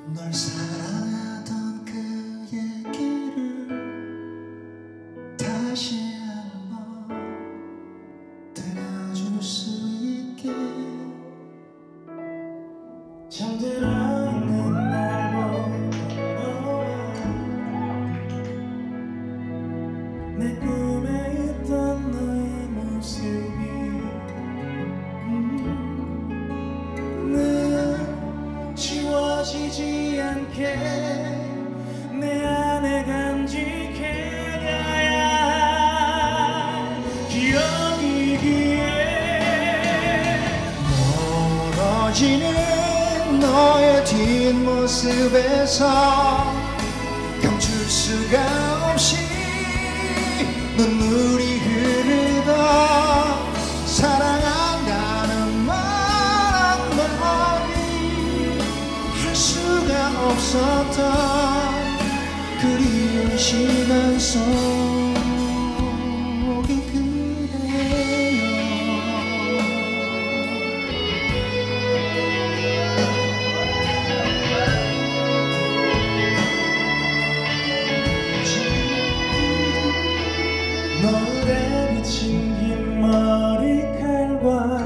널 사랑하던 그 얘기를 다시 한번 들려줄 수 있게 잠들어 있는 날 보는 너와 내 꿈에 있던 너의 모습이 늘 지워지지 않게 내 안에 간직해야 할 기억이기에 멀어지는 너의 뒷모습에서 감출 수가 없이 눈물이 흐르다 사랑한다는 말 한마디 할 수가 없었던 그리운 시간 속에 그대여 너의 비친 긴 머리칼과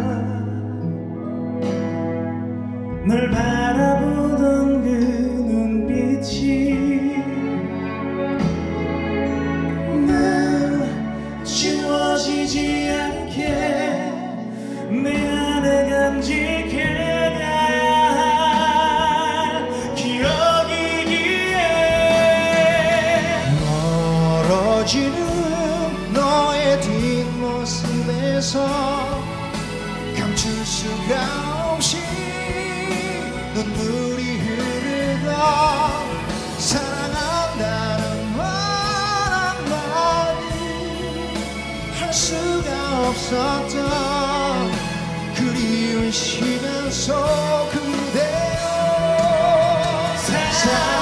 널 바라보던 그 눈빛이 늘 지워지지 않게 내 안에 간직해야 할 기억이기에 멀어지는 너의 뒷모습에서 감출 수가 없이 눈물이 흐르다 사랑한다는 말 한마디 할 수가 없었던 그리운 시간 속 그대여